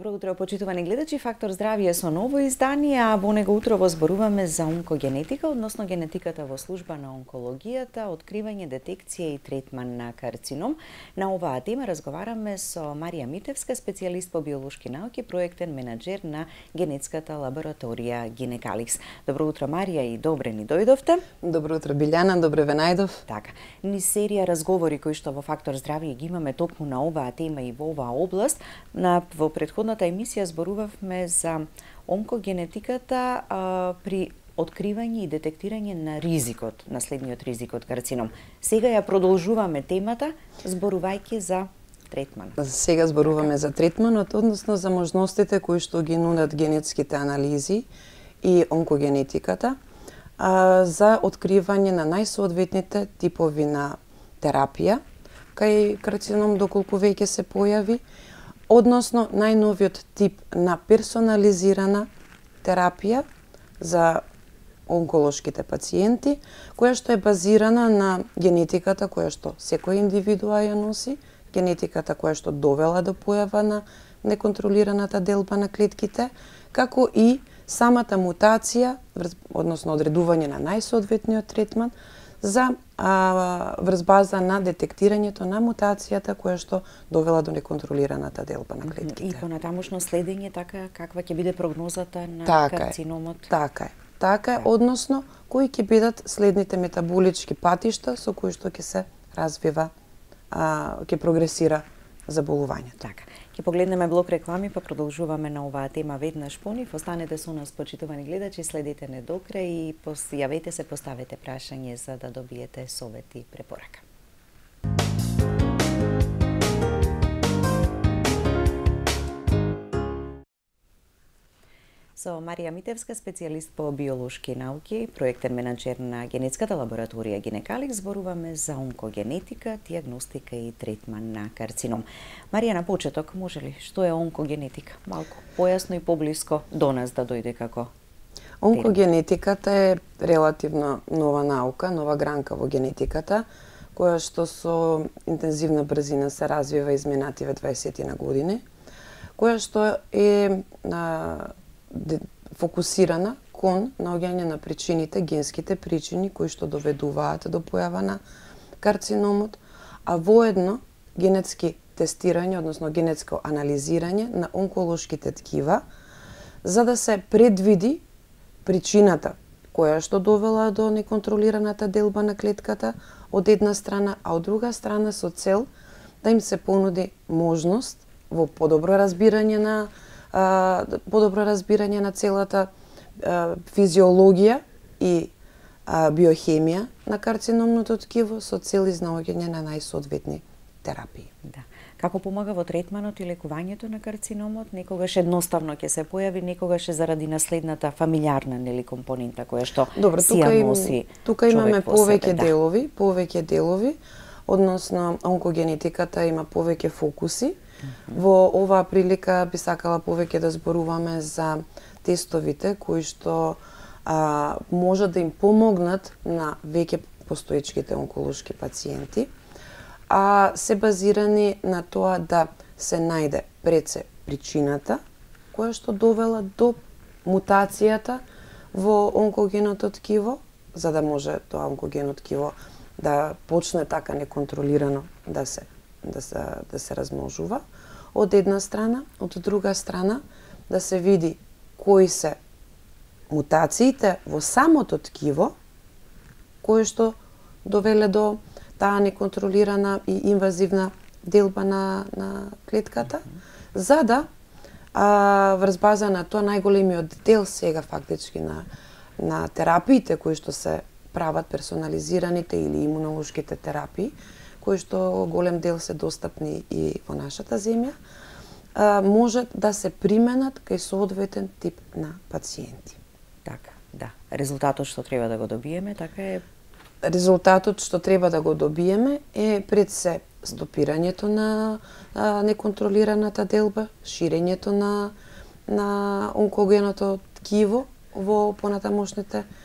Добро утро, почитувани гледачи. Фактор здравје со ново издание, а во него утрово зборуваме за онкогенетика, односно генетиката во служба на онкологијата, откривање, детекција и третман на карцином. На оваа тема разговараме со Марија Митевска, специјалист по биолошки науки, проектен менаџер на генетската лабораторија Гинекаликс. Добро утро, Марија, и добре ни дојдовте. Добро утро, Билјана, добре ве најдов. Така, ни серија разговори кои што во Фактор здравје ги имаме токму на оваа тема и во оваа област. Во претходната емисија зборувавме за онкогенетиката при откривање и детектирање на ризикот, наследниот ризик од карцином. Сега ја продолжуваме темата, зборувајќи за третман. Сега зборуваме за третманот, односно за можностите кои што ги нудат генетските анализи и онкогенетиката за откривање на најсоодветните типови на терапија кај карцином доколку веќе се појави, односно најновиот тип на персонализирана терапија за онколошките пациенти, која што е базирана на генетиката која што секој индивидуа ја носи, генетиката која што довела до појава на неконтролираната делба на клетките, како и самата мутација, односно одредување на најсоодветниот третман за врз база на детектирањето на мутацијата која што довела до неконтролираната делба на клетките. И понатамошно следење така каква ќе биде прогнозата на карциномот. Така е, односно кои ќе бидат следните метаболички патишта со кои што ќе се развива, ќе прогресира заболувањето. Така. Ќе погледнеме блок реклами, па продолжуваме на оваа тема веднаш понив. Останете со нас, почитувани гледачи, следете не до крај и јавете се, поставете прашање за да добиете совет и препорака. Со Марија Митевска, специјалист по биолошки науки, проектен менаџер на генетската лабораторија Гинекаликс, зборуваме за онкогенетика, дијагностика и третман на карцином. Марија, на почеток, може ли, што е онкогенетика? Малку појасно и поблиско до нас да дојде како онкогенетиката е релативно нова наука, нова гранка во генетиката, која што со интензивна брзина се развива изминативе 20 на години, која што е фокусирана кон наоѓање на причините, генските причини кои што доведуваат до појава на карциномот, а воедно генетски тестирање, односно генетско анализирање на онколошките ткива, за да се предвиди причината која што довела до неконтролираната делба на клетката од една страна, а од друга страна со цел да им се понуди можност во подобро разбирање на целата физиологија и биохемија на карциномното ткиво со цел изнаоѓање на најсоодветни терапии. Да. Како помага во третманот и лекувањето на карциномот? Некогаш едноставно ќе се појави, некогаш е заради наследната фамилиарна компонента која што сија носи. Тука имаме повеќе делови, односно онкогенетиката има повеќе фокуси. Во оваа прилика би сакала повеќе да зборуваме за тестовите кои што може да им помогнат на веќе постоечките онколошки пациенти, а се базирани на тоа да се најде пред се причината која што довела до мутацијата во онкогеното ткиво, за да може тоа онкогено ткиво да почне така неконтролирано да се размножува од една страна, од друга страна да се види кои се мутациите во самото ткиво кои што довеле до таа неконтролирана и инвазивна делба на клетката, за да врз база на тоа најголемиот дел сега фактички на терапиите кои што се прават, персонализираните или имунолошките терапии, кои што голем дел се достапни и во нашата земја, може да се применат кај соодветен тип на пациенти. Така, да. Резултатот што треба да го добиеме, така е. Резултатот што треба да го добиеме е пред се стопирањето на неконтролираната делба, ширењето на онкогеното ткиво во понатамошните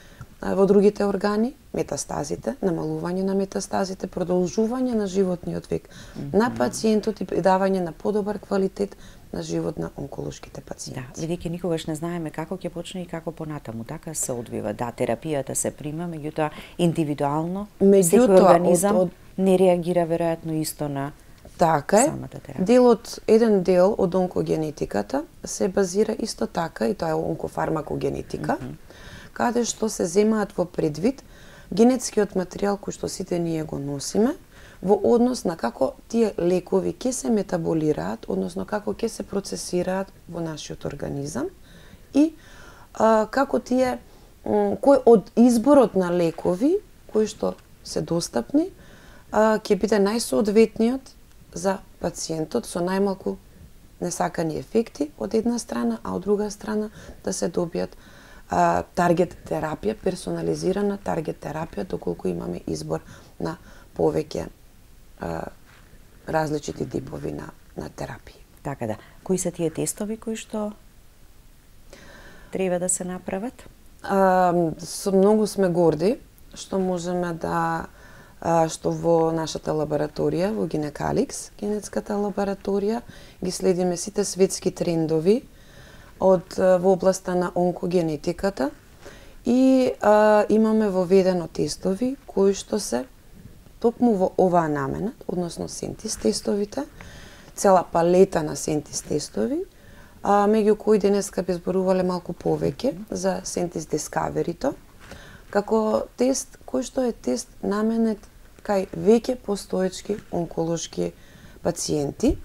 во другите органи, метастазите, намалување на метастазите, продолжување на животниот век на пациентот и придавање на подобар квалитет на живот на онколошките пациенти. Да, бидејќи никогаш не знаеме како ќе почне и како понатаму, така се одвива. Да, терапијата се прима, меѓутоа индивидуално секој организам не реагира веројатно исто на така е. самата терапија. Еден дел од онкогенетиката се базира исто така, и тоа е онкофармакогенетика, каде што се земаат во предвид генетскиот материјал кој што сите ние го носиме, во однос на како тие лекови ќе се метаболираат, односно како ќе се процесираат во нашиот организам и како тие, кој од изборот на лекови кои што се достапни, ќе биде најсоодветниот за пациентот со најмалку несакани ефекти од една страна, а од друга страна да се добијат таргет терапија, персонализирана таргет терапија, доколку имаме избор на повеќе различити типови на терапии. Така да. Кои се тие тестови кои што треба да се направат? Многу сме горди што можеме што во нашата лабораторија, во Гинекаликс, генетската лабораторија, ги следиме сите светски трендови во областа на онкогенетиката и имаме воведено тестови кои што се токму во оваа намена, односно сентис тестовите, цела палета на сентис тестови, меѓу кои денеска би зборувале малку повеќе за сентис дискаверито, како тест кој што е тест наменет кај веќе постоечки онколошки пациенти.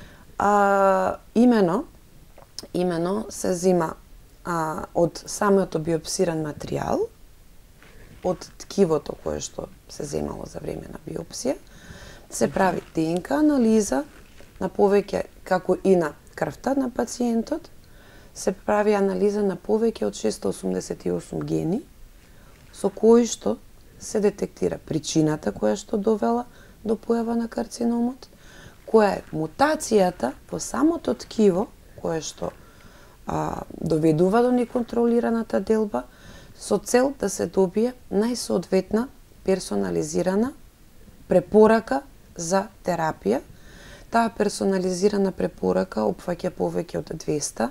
Имено се зема од самото биопсиран материјал, од ткивото кое што се земало за време на биопсија, се прави ДНК анализа на повеќе, како и на крвта на пациентот, се прави анализа на повеќе од 688 гени, со кои што се детектира причината која што довела до појава на карциномот, која е мутацијата во самото ткиво кое што доведува до неконтролираната делба, со цел да се добие најсоодветна персонализирана препорака за терапија. Таа персонализирана препорака опфаќа повеќе од 200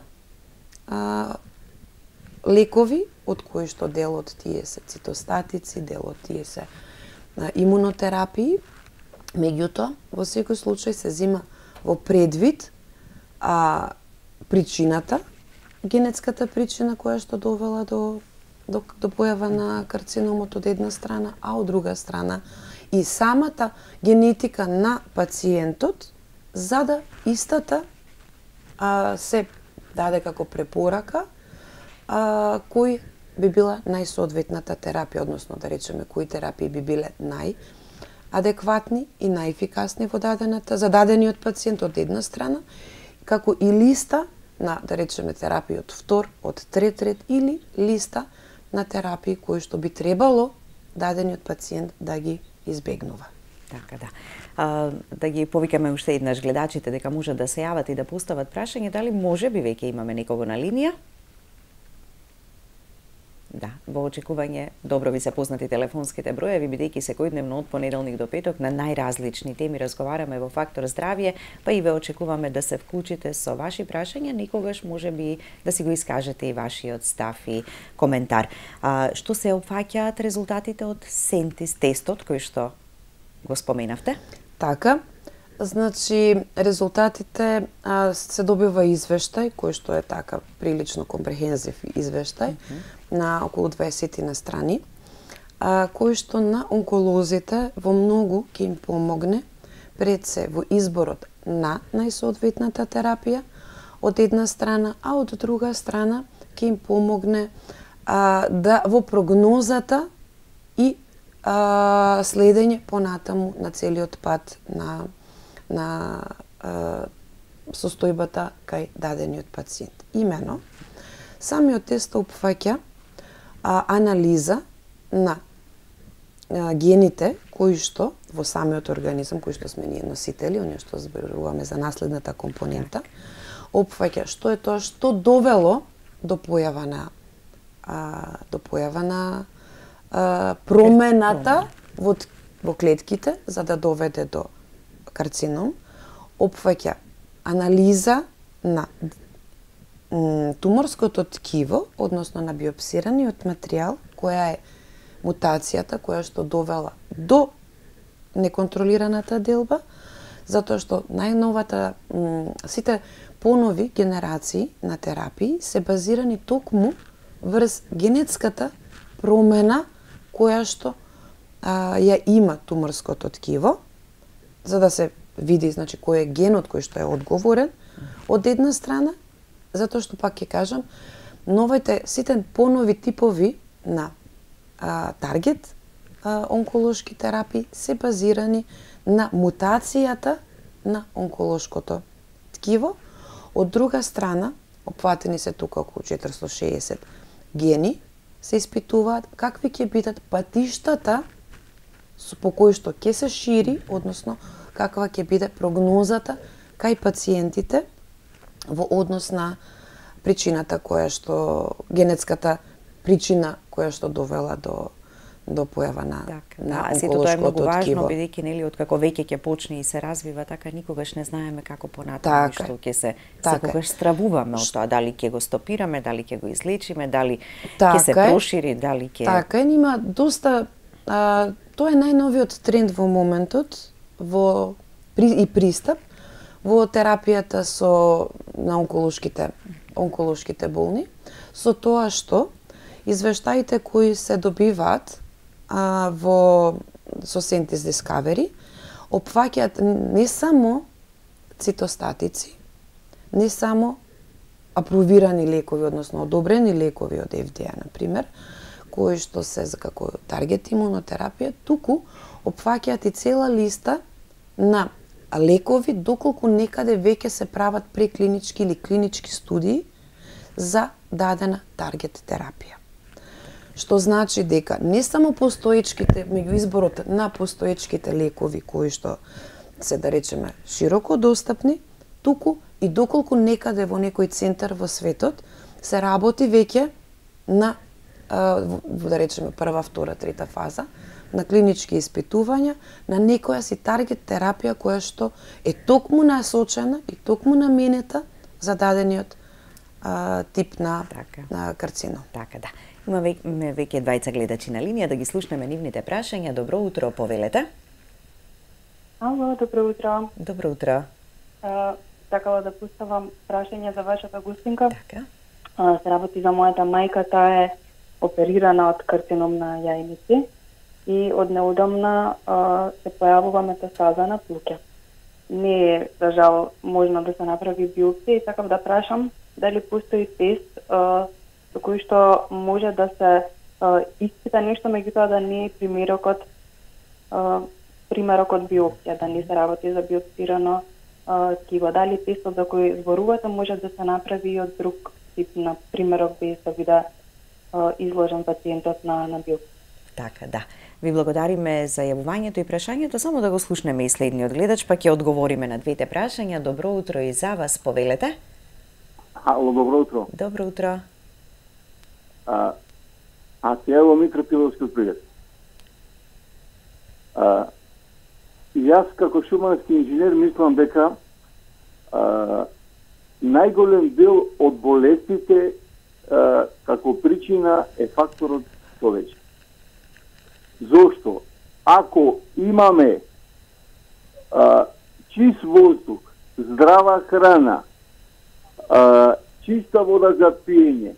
лекови, од кои што дел од тие се цитостатици, дел од тие се имунотерапии. Меѓутоа, во секој случај се зема во предвид причината, генетската причина која што довела до појава на карциномот од една страна, а од друга страна и самата генетика на пациентот, за да истата се даде како препорака кој би била најсоодветната терапија, односно да речеме кои терапии би биле најадекватни и најефикасни за дадениот пациент од една страна, како и листа на, да речеме, терапии од втор, од трет ред или листа на терапии кои што би требало дадениот пациент да ги избегнува. Така да. Да ги повикаме уште еднаш гледачите дека можат да се јават и да постават прашање, дали може би веќе имаме некого на линија? Да, во очекување, добро ви се познати телефонските броеви, бидејќи секојдневно од понеделник до петок на најразлични теми разговараме во Фактор здравје, па и ве очекуваме да се вклучите со ваши прашања, никогаш може би да си го искажете и вашиот став и коментар. Што се опфаќаат резултатите од сентис тестот кој што го споменавте? Така, значи резултатите се добива извештај кој што е така прилично компрехензив извештај на околу 20 на страни, кој што на онколозите во многу ќе им помогне пред се во изборот на најсоодветната терапија од една страна, а од друга страна ќе им помогне да во прогнозата и следење понатаму на целиот пат на состојбата кај дадениот пациент. Имено, самиот тест опфаќа анализа на гените кои што во самиот организам, кои што сме ние носители, оние што зборуваме за наследната компонента, опфаќа што е тоа што довело до појава на промената во клетките за да доведе до карцином, опфаќа анализа на туморското ткиво, односно на биопсираниот материјал, која е мутацијата која што довела до неконтролираната делба, затоа што најновата, сите понови генерации на терапии се базирани токму врз генетската промена која што ја има туморското ткиво, за да се види значи кој е генот кој што е одговорен од една страна, затоа што пак ќе кажам, сите понови типови на таргет онколошки терапии се базирани на мутацијата на онколошкото ткиво. Од друга страна, опфатени се тука околу 460 гени, се испитуваат какви ќе бидат патиштата по кои што ќе се шири, односно каква ќе биде прогнозата кај пациентите во однос на причината која што генетската причина која што довела до појава на онколошкото сето тоа е многу важно, ткиво. бидејќи нели откако веќе ќе почне и се развива, така никогаш не знаеме како понатаму што ќе се секогаш стравуваме од тоа, дали ќе го стопираме, дали ќе го излечиме, дали ќе се прошири, дали ќе Така е, има доста тоа е најновиот тренд во моментот и пристап во терапијата на онколошките болни, со тоа што извештаите кои се добиваат со Sentis Discovery опфаќаат не само цитостатици, не само апровирани лекови, односно одобрени лекови од FDA, например, кои што се како таргет имунотерапија, туку опфаќаат и цела листа на лекови доколку некаде веќе се прават преклинички или клинички студии за дадена таргет терапија. Што значи дека не само постоечките, меѓу изборот на постоечките лекови кои што се, да речеме, широко достапни, туку и доколку некаде во некој центар во светот се работи веќе на, да речеме, прва, втора, трета фаза, на клинички испитувања, на некоја си таргет терапија која што е токму насочена и токму наменета за дадениот тип на карцином. Така, да. Имаме веќе двајца гледачи на линија, да ги слушнеме нивните прашања. Добро утро, повелете. Ало, добро утро. Добро утро. Сакала да поставам прашање за вашата гостинка. Така. Се работи за мојата мајка, таа е оперирана од карцином на јајници и од неудамна се појавува метастаза на плуќа. Не е, за жал, можно да се направи биопсија и сакав да прашам дали постои тест со кој што може да се испита нешто, меѓутоа да не е примерокот биопсија, да не се работи за биопсирано ткиво. Дали тестот за кој зборувате може да се направи и од друг тип на примерок без да биде изложен пациентот на биопсија. Така, да. Ви благодариме за јавувањето и прашањето. Само да го слушнеме и следниот гледач, па ќе одговориме на двете прашања. Добро утро и за вас, повелете. Ало, добро утро. Добро утро. Аз ево Митро Пиловски од Прилеп. И јас како шумански инженер мислам дека најголем дел од болестите како причина е факторот човечки. Зошто? Ако имаме чист воздух, здрава храна, чиста вода за пиење,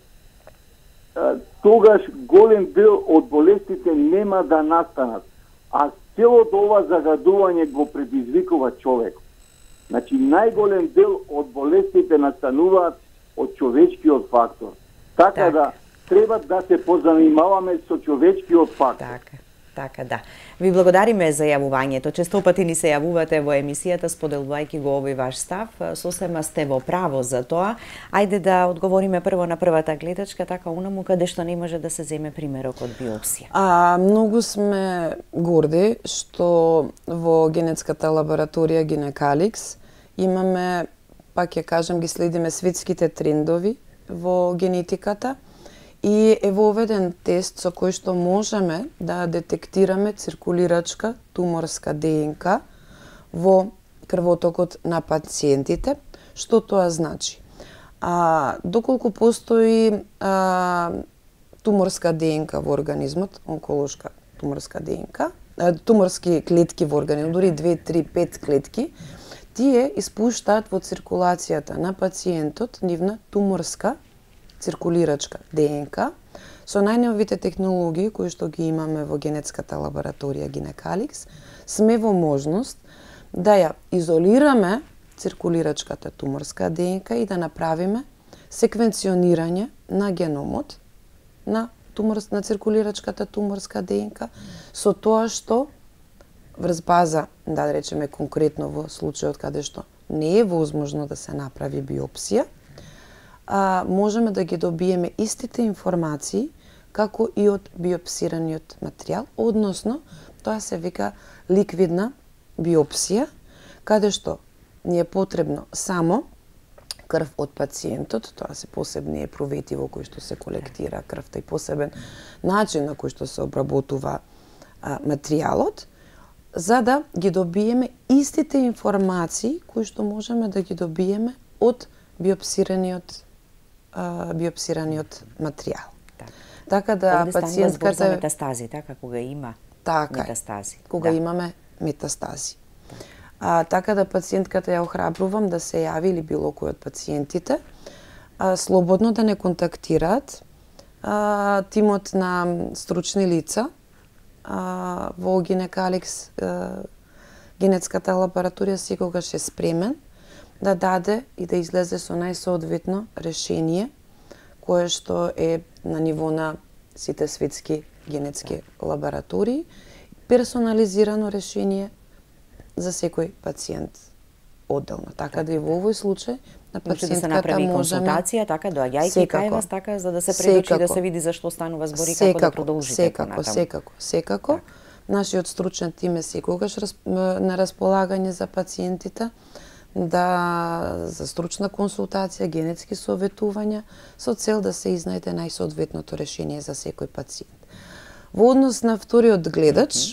тогаш голем дел од болестите нема да настанат, а целото ова загадување го предизвикува човек. Значи, најголем дел од болестите настануваат од човечкиот фактор. Така да, треба да се позанимаваме со човечкиот фактор. Така, да. Ви благодариме за јавувањето. Често пати ни се јавувате во емисијата, споделувајќи го овој ваш став. Сосема сте во право за тоа. Ајде да одговориме прво на првата гледачка, така унаму каде што не може да се земе примерок од биопсија. Многу сме горди што во генетската лабораторија Гинекаликс имаме, пак ќе кажам, ги следиме светските трендови во генетиката и е воведен тест тест со кој што можеме да детектираме циркулирачка туморска ДНК во крвотокот на пациентите. Што тоа значи? Доколку постои туморска ДНК во организмот, онколошка туморска ДНК, туморски клетки во организмот, дури 2, 3, 5 клетки, тие испуштаат во циркулацијата на пациентот нивна туморска циркулирачка ДНК со најновите технологии кои што ги имаме во генетската лабораторија Гинекаликс, сме во можност да ја изолираме циркулирачката туморска ДНК и да направиме секвенционирање на геномот на циркулирачката туморска ДНК со тоа што врз база, да речеме конкретно во случајот каде што не е возможно да се направи биопсија, можеме да ги добиеме истите информации како и од биопсираниот материјал, односно тоа се вика ликвидна биопсија, каде што ни е потребно само крв од пациентот, тоа се посебни епрувети во кои што се колектира крвта и посебен начин на кој што се обработува материјалот, за да ги добиеме истите информации кои што можеме да ги добиеме од биопсираниот материјал. Така да пациентката за метастази, така кога има метастази. Кога имаме метастази. Така да пациентката ја охрабрувам да се јави или било кој од пациентите, слободно да не контактираат тимот на стручни лица во Гинекаликс, генетската лабораторија секогаш е спремен да даде и да излезе со најсоодветно решение кое што е на ниво на сите светски генетски лаборатории, персонализирано решение за секој пациент одделно. Така да и во овој случај на пациентката да се направи консултација, така доаѓајќи кај вас, така за да се предочи да се види за што станува збор и како да продолжите понатаму. Секако. Нашиот стручен тим е секогаш на располагање за пациентите за стручна консултација, генетски советувања со цел да се изнајде најсоодветното решение за секој пациент. Во однос на вториот гледач,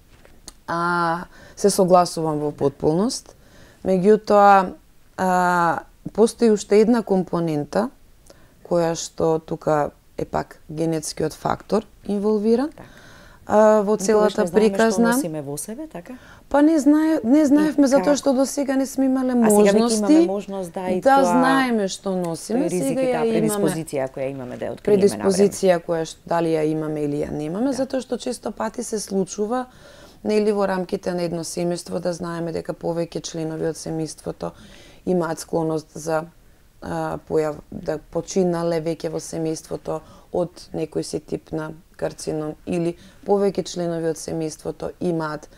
се согласувам во потполност, меѓутоа постои уште една компонента која што тука е пак генетскиот фактор инволвиран во целата приказна. Што носиме во себе, така? Па не знаевме затоа што до сега не сме имале можности да знаеме што носиме. Сега ја предиспозиција која имаме да ја откриеме. Предиспозиција која дали ја имаме или ја немаме, затоа што често пати се случува нели во рамките на едно семејство да знаеме дека повеќе членови од семејството имаат склоност за да починале веќе во семејството од некој си тип на карцином или повеќе членови од семејството имаат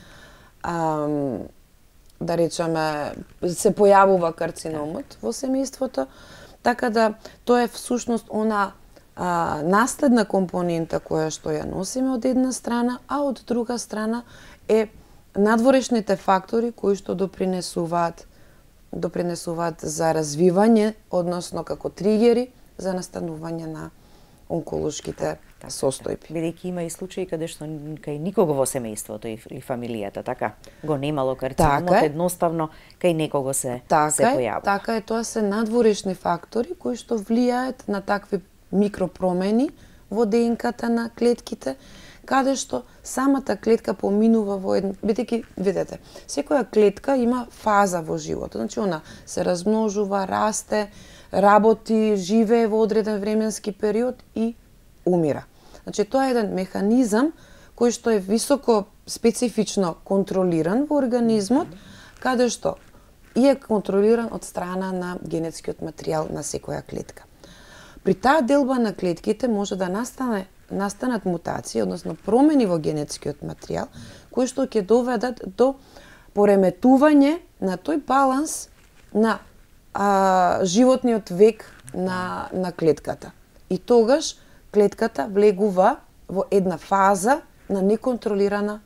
да речеме се појавува карциномот во семејството, така да тоа е всушност она наследна компонента која што ја носиме од една страна, а од друга страна е надворешните фактори кои што допринесуваат за развивање, односно како тригери за настанување на онколошките состојби. Бидејќи има и случаи каде што кај никого во семејството или фамилијата така го немало карциномот, едноставно кај некого се појавува. Така е, тоа се надворешни фактори кои што влијаат на такви микропромени во ДНК-та на клетките, каде што самата клетка поминува во едно, бидејќи видете, секоја клетка има фаза во животот. Значи она се размножува, расте, работи, живее во одреден временски период и умира. Значи тоа е еден механизам кој што е високо специфично контролиран во организмот, каде што и е контролиран од страна на генетскиот материјал на секоја клетка. При таа делба на клетките може да настанат мутации, односно промени во генетскиот материјал, кои што ќе доведат до пореметување на тој баланс на животниот век на клетката. И тогаш клетката влегува во една фаза на неконтролирана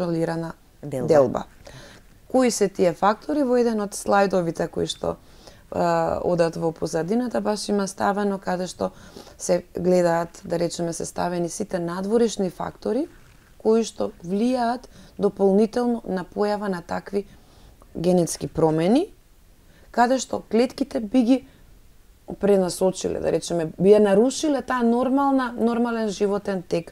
делба. Кои се тие фактори? Во еден од слайдовите кои што одат во позадината, баш има ставено каде што се гледаат, да речеме, се ставени сите надворешни фактори кои што влијаат дополнително на појава на такви генетски промени, каде што клетките би ги пренасочиле, да речеме, би ја нарушиле таа нормален животен тек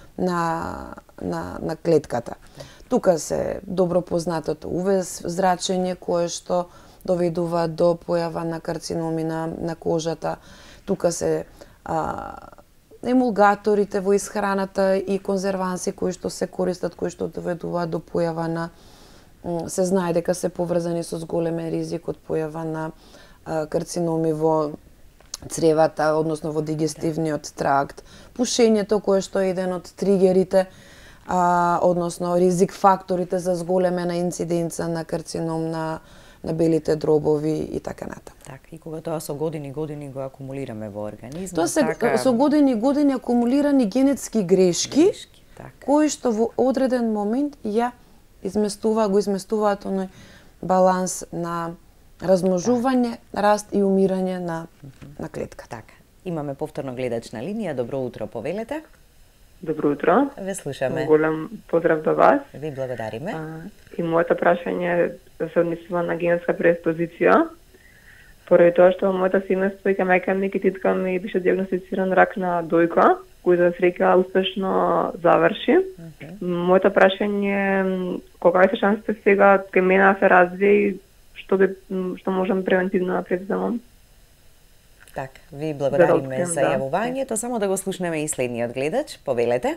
на клетката. Тука се добро познатото UV зрачење кое што доведува до појава на карциноми на кожата. Тука се емулгаторите во исхраната и конзерванси кои што се користат, кои што доведуваат до појава на се знае дека се поврзани со зголемен ризик од појава на карциноми во цревата, односно во дигестивниот тракт. Пушењето кое што е еден од тригерите, односно ризик факторите за зголемена инциденца на карцином на белите дробови и така натаму. Така, и кога тоа со години го акумулираме во организмот, тоа се со години акумулирани генетски грешки кои што во одреден момент го изместуваат оној баланс на размножување, раст и умирање на клетка. Така. Имаме повторно гледач на линија. Добро утро, повелете. Добро утро. Ве слушаме. Голем поздрав до вас. Ви благодариме. И моето прашање се однесува на генетска преекспозиција. Поради тоа што мојата семејство и мајка ми кититка ми беше диагностициран рак на дојка, кој за среќа успешно заврши. Моето прашање кога се шансите сега кај мене да се развие, што можам превентивно да предземам? Така, ви благодариме за јавувањето. Само да го слушнеме и следниот гледач. Повелете.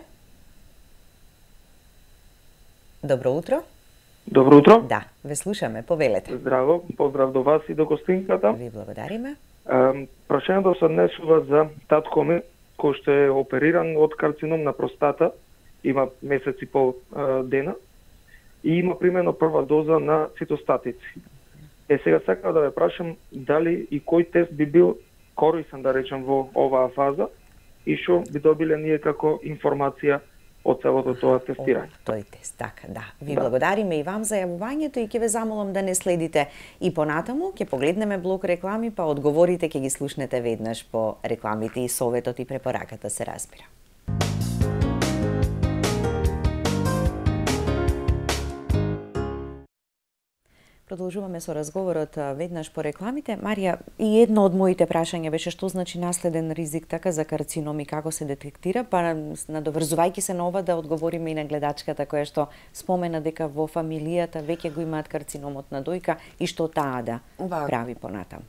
Добро утро. Добро утро. Да, ве слушаме. Повелете. Здраво, поздрав до вас и до гостинката. Ви благодариме. Прашањето се однесува за татко ми, кој што е опериран од карцином на простата, има месец и пол дена и има примено прва доза на цитостатици. Сега сакам да ве прашам дали и кој тест би бил корисен, да речем, во оваа фаза и што би добиле ние како информација од целото тоа тестирање. Тој тест, така, да. Ви благодариме и вам за јавувањето и ќе ве замолам да не следите и понатаму, ќе погледнеме блок реклами, па одговорите ќе ги слушнете веднаш по рекламите и советот и препораката се разбира. Продолжуваме со разговорот веднаш по рекламите. Марија, и едно од моите прашања беше што значи наследен ризик така за карцином и како се детектира, па надоврзувајќи се на ова да одговориме и на гледачката која што спомена дека во фамилијата веќе го имаат карциномот на дојка и што таа да прави понатаму.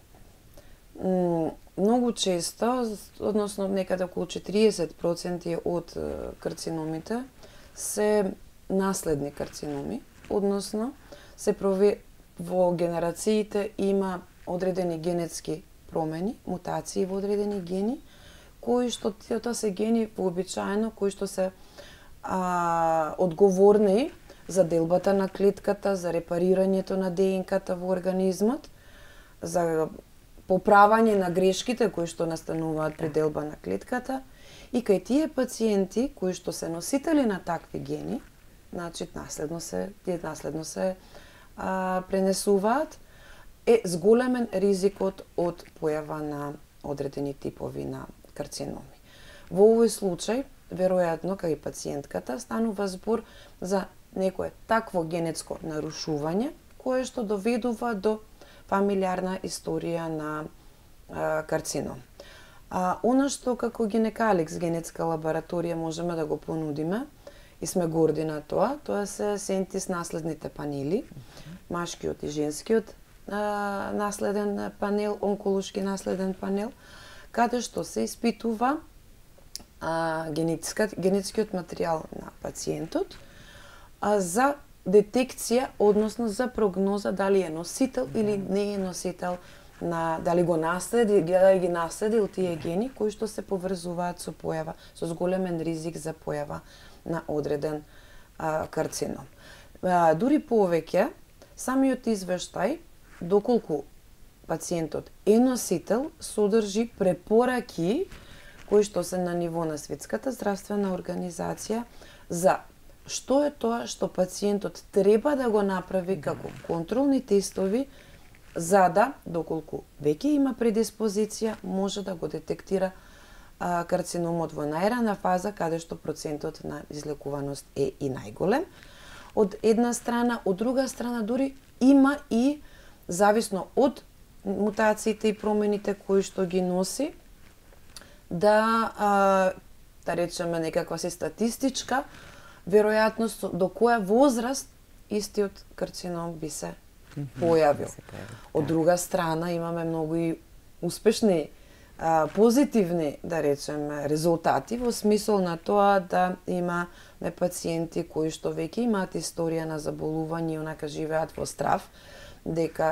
Многу често, односно некаде околу 40% од карциномите се наследни карциноми, односно се во генерациите има одредени генетски промени, мутации во одредени гени, кои што тоа се гени вообичаено кои што се одговорни за делбата на клетката, за репарирањето на ДНК-та во организмот, за поправање на грешките кои што настануваат при делба на клетката и кај тие пациенти кои што се носители на такви гени, значи наследно се пренесуваат, е зголемен ризикот од појава на одредени типови на карциноми. Во овој случај, веројатно, кај пациентката станува збор за некое такво генетско нарушување, кое што доведува до фамилиарна историја на карцином. Она што како гинекаликс, генетска лабораторија, можеме да го понудиме, и сме горди на тоа се сентис наследните панели, машкиот и женскиот наследен панел, онколошки наследен панел, каде што се испитува генетскиот материјал на пациентот за детекција, односно за прогноза дали е носител или не е носител дали го наследи, дали ги наследил тие гени кои што се поврзуваат со појава, со зголемен ризик за појава на одреден карцином. Дури повеќе, самиот извештај, доколку пациентот е носител, содржи препораки кои што се на ниво на Светската здравствена организација за што е тоа што пациентот треба да го направи како контролни тестови за да, доколку веќе има предиспозиција, може да го детектира карциномот во најрана фаза, каде што процентот на излекуваност е и најголем. Од една страна, од друга страна дури има и, зависно од мутациите и промените кои што ги носи, да речеме некаква си статистичка веројатност до која возраст истиот карцином би се појавил. Од друга страна имаме многу и успешни позитивни, да речеме, резултати во смисол на тоа да имаме пациенти кои што веќе имаат историја на заболување и онака живеат во страв дека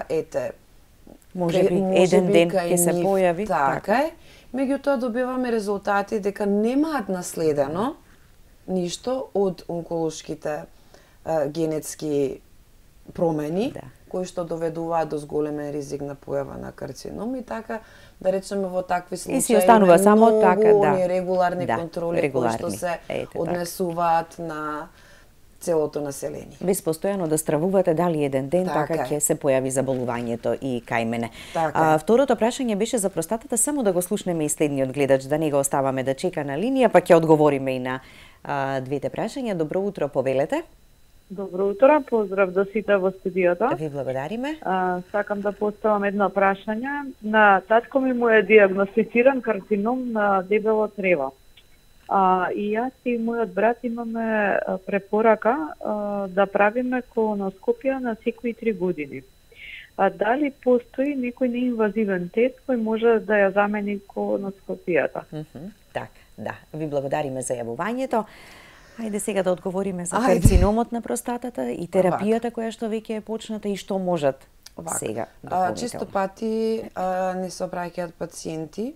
можеби еден ден ќе се појави. Така е. Меѓутоа добиваме резултати дека немаат наследено ништо од онколошките генетски промени, кои што доведуваат до зголемен ризик на појава на карцином и така, да речеме во такви случаи. И си останува само така, регуларни контроли кои што се однесуваат на целото население. Без постојано да стравувате дали еден ден така ќе се појави заболувањето и кај мене. Второто прашање беше за простатата, само да го слушнеме и следниот гледач, да не го оставаме да чека на линија, па ќе одговориме и на двете прашања. Добро утро, повелете. Добро утро, поздрав до сите во студиото. Ви благодариме. Сакам да поставам едно прашање. На татко ми му е диагностициран карцином на дебело црево. И јас и мојот брат имаме препорака да правиме колоноскопија на секои 3 години. Дали постои некој неинвазивен тест кој може да ја замени колоноскопијата? Так, да. Ви благодариме за јавувањето. Ајде сега да одговориме за карциномот на простатата и терапијата која што веќе е почната и што можат сега дополнително. Често пати не се обраќаат пациенти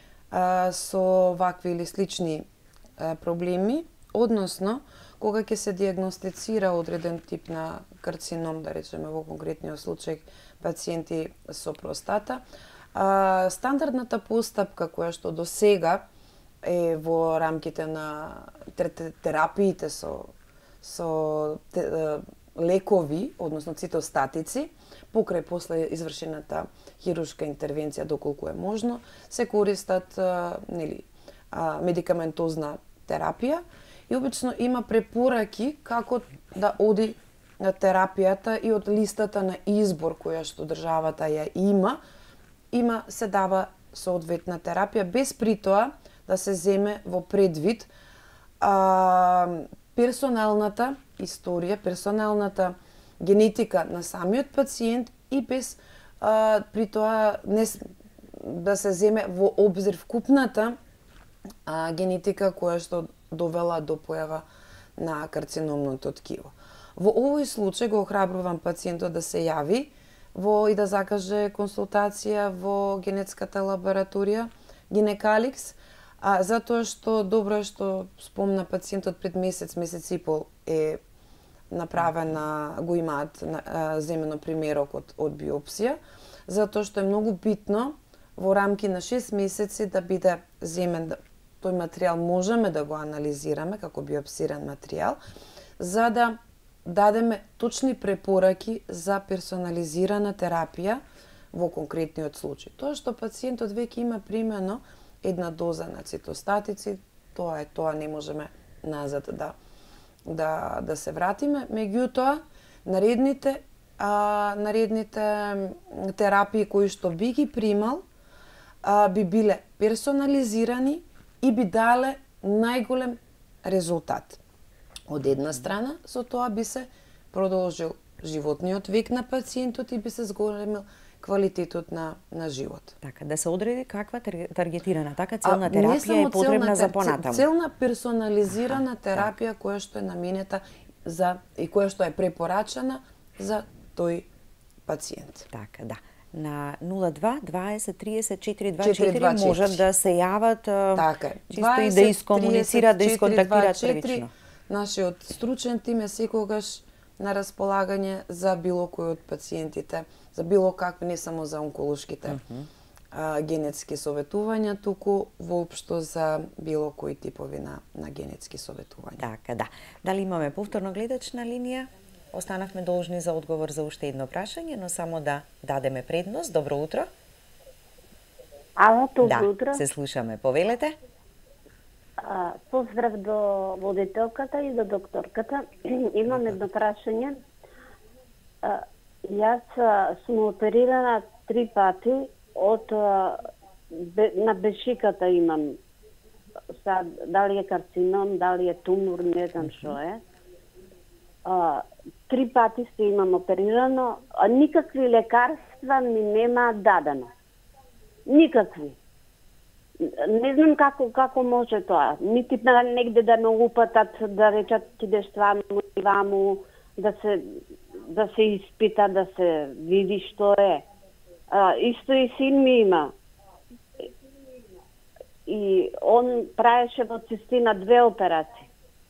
со вакви или слични проблеми, односно кога ќе се диагностицира одреден тип на карцином, да речеме во конкретниот случај пациенти со простата, стандардната постапка која што до сега е во рамките на терапиите со лекови, односно цитостатици, покрај после извршената хируршка интервенција доколку е можно, се користат медикаментозна терапија и обично има препораки како да оди на терапијата и од листата на избор која што државата ја има се дава соодветна терапија без при тоа да се земе во предвид персоналната историја, персоналната генетика на самиот пациент и без при тоа да се земе во обзир вкупната генетика која што довела до појава на карциномното ткиво. Во овој случај го охрабрувам пациентот да се јави и да закаже консултација во генетската лабораторија Гинекаликс, затоа што добро е што спомна пациентот пред месец и пол е направена, го имаат земено примерок од биопсија, затоа што е многу битно во рамки на 6 месеци да биде земен тој материјал, можеме да го анализираме како биопсиран материјал, за да дадеме точни препораки за персонализирана терапија во конкретниот случај. Тоа што пациентот веќе има примено една доза на цитостатици, тоа е тоа, не можеме назад да се вратиме. Меѓутоа, наредните терапии кои што би ги примал би биле персонализирани и би дале најголем резултат. Од една страна, со тоа би се продолжил животниот век на пациентот и би се зголемил квалитетот на живот. Така, да се одреди каква таргетирана, така целна терапија е потребна за понатаму. Целна персонализирана терапија која што е наменета и која што е препорачана за тој пациент. Така, да. На 02 20 30 424 можат да се јават чисто и да искомуницираат, да исконтактираат првично. Нашиот стручен тим е секогаш на располагање за било кој од пациентите, за било какви, не само за онколошките генетски советувања, туку воопшто за било кои типови на генетски советувања. Така, да. Дали имаме повторно гледач на линија? останавме должни за одговор за уште едно прашање, но само да дадеме предност. Добро утро. Ало, добро Да, утро. се слушаме. Повелете. Поздрав до водителката и до докторката. Имам едно прашање. Јас сум оперирана 3 пати на бешиката имам. Сад, дали е карцином, дали е тумор, не знам што е. 3 пати се имам оперирано, а никакви лекарства ми нема дадено. Никакви. Не знам како може тоа. Нити негде да ме упатат, да речат идеш тваму и ваму, да се испита, да се види што е. Исто и син ми има. И он правеше во цистина 2 операции.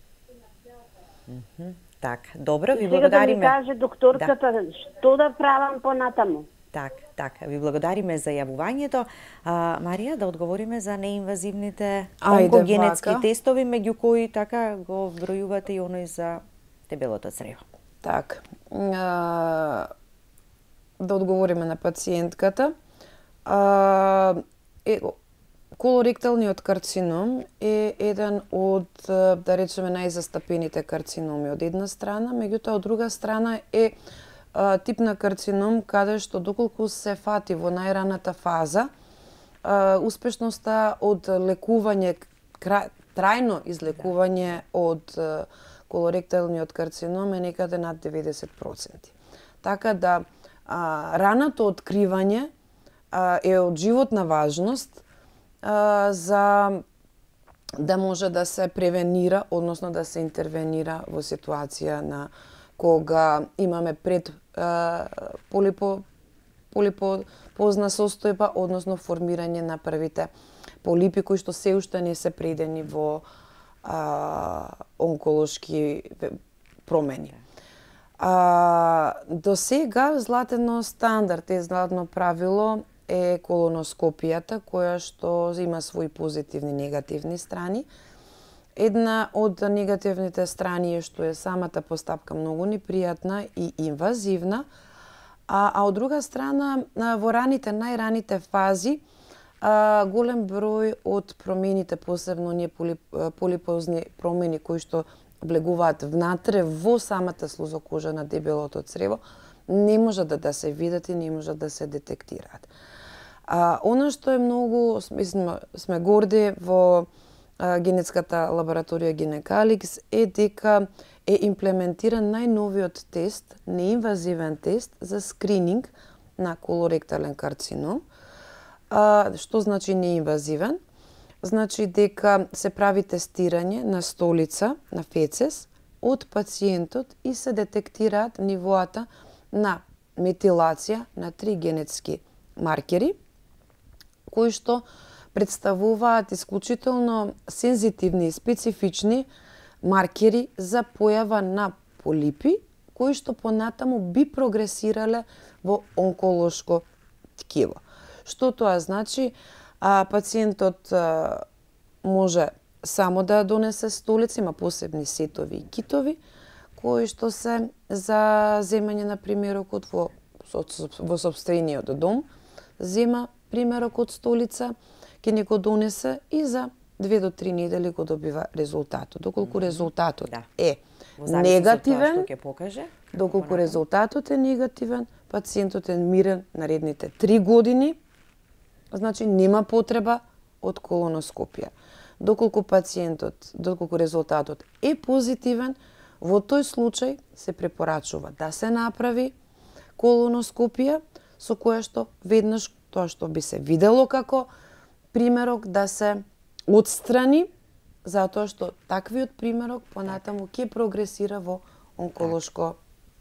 Так, добро, ви Сега благодариме. да ми каже докторката што да правам понатаму. Так, ви благодариме за јавувањето. Марија, да одговориме за неинвазивните Ајде, онкогенетски вака. тестови, меѓу кои така го вбројувате и оној за дебелото црево. Так, да одговориме на пациентката. Колоректалниот карцином е еден од, да речеме, најзастапените карциноми од една страна, меѓутоа од друга страна е тип на карцином каде што доколку се фати во најраната фаза, успешноста од лекување, трајно излекување од колоректалниот карцином е некаде над 90%. Така да раното откривање е од животна важност за да може да се превенира, односно да се интервенира во ситуација на кога имаме пред полипозна состојба, односно формирање на првите полипи кои што се уште не се предени во онколошки промени. До сега златено стандард и златно правило е колоноскопијата, која што има своји позитивни и негативни страни. Една од негативните страни е што е самата постапка многу непријатна и инвазивна, а од друга страна во најраните фази голем број од промените, посебно оние полипозни промени кои што влегуваат внатре во самата слузокожа на дебелото црево, не може да се видат и не може да се детектираат. Оно што е многу, сме горди во генетската лабораторија Генекаликс е дека е имплементиран најновиот тест, неинвазивен тест за скрининг на колоректален карцином. Што значи неинвазивен? Значи дека се прави тестирање на столица, на фецес, од пациентот и се детектираат нивоата на метилација на 3 генетски маркери, кои што представуваат исклучително сензитивни и специфични маркери за појава на полипи, кои што понатаму би прогресирале во онколошко ткиво. Што тоа значи? Пациентот може само да донесе столица, има посебни сетови и китови, кои што се за земање на примерокот во сопствениот дом, зема примерок од столица, ќе ни го донесе и за 2 до 3 недели го добива резултатот. Доколку резултатот е негативен, доколку резултатот е негативен, пациентот е мирен наредните 3 години, значи нема потреба од колоноскопија. Доколку резултатот е позитивен, во тој случај се препорачува да се направи колоноскопија, со која што веднаш тоа што би се видело како примерок да се отстрани, затоа што таквиот примерок понатаму ќе прогресира во онколошко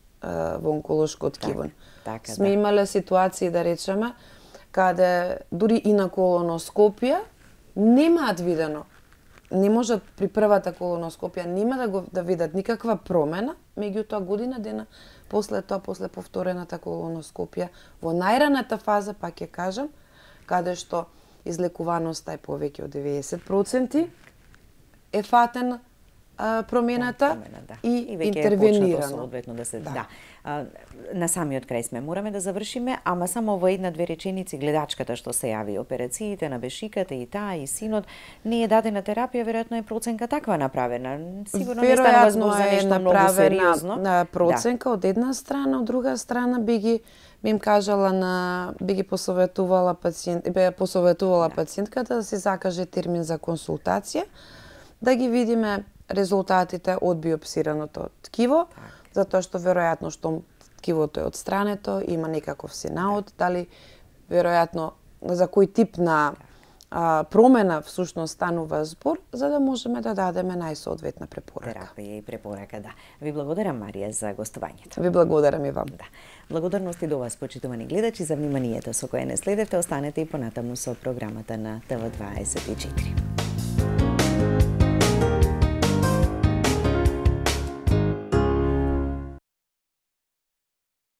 ткиво. Сме имале ситуации, да речеме, каде дури и на колоноскопија немаат видено, не можат при првата колоноскопија нема да видат никаква промена, меѓутоа година дена после повторената колоноскопија во најраната фаза, пак ќе кажам, каде што излекуваноста е повеќе од 90%, е фатен промената и веќе интервенирано. Соодветно да се на самиот крај сме. Мораме да завршиме, ама само во една-две реченици гледачката што се јави, операциите на бешиката и таа и синот, не е дадена терапија, веројатно е проценка таква направена. Сигурно не станува збор за нешто многу сериозно. На проценка од една страна, од друга страна би им кажала би ги посоветувала пациентката да се закаже термин за консултација, да ги видиме резултатите од биопсираното ткиво, затоа што веројатно што ткивото е отстрането, има некаков сенаот, дали веројатно за кој тип на промена всушност станува збор, за да можеме да дадеме најсоодветна препорака. Терапија и препорака, да. Ви благодарам, Марија, за гостувањето. Ви благодарам и вам. Да. Благодарности до вас, почитувани гледачи, за вниманието со кое не следевте. Останете и понатаму со програмата на ТВ24.